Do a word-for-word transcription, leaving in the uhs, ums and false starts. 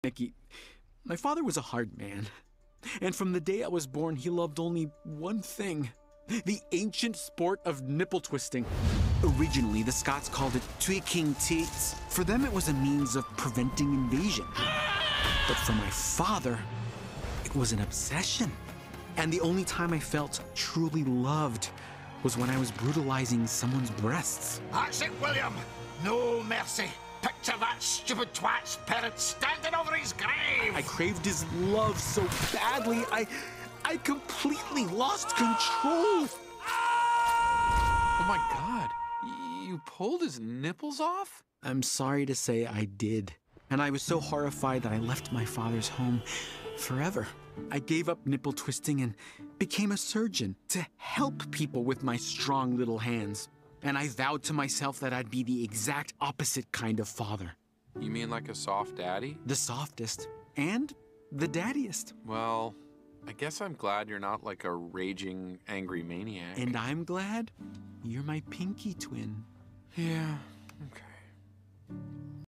Nicky, my father was a hard man. And from the day I was born, he loved only one thing. The ancient sport of nipple twisting. Originally, the Scots called it tweaking teats. For them, it was a means of preventing invasion. But for my father, it was an obsession. And the only time I felt truly loved was when I was brutalizing someone's breasts. That's it, William. No mercy. Picture that stupid twat's parents standing over his grave. I craved his love so badly, I, I completely lost control. Oh my God, y- you pulled his nipples off? I'm sorry to say I did. And I was so horrified that I left my father's home forever. I gave up nipple twisting and became a surgeon to help people with my strong little hands. And I vowed to myself that I'd be the exact opposite kind of father. You mean like a soft daddy? The softest and the daddiest. Well, I guess I'm glad you're not like a raging, angry maniac. And I'm glad you're my pinky twin. Yeah, okay.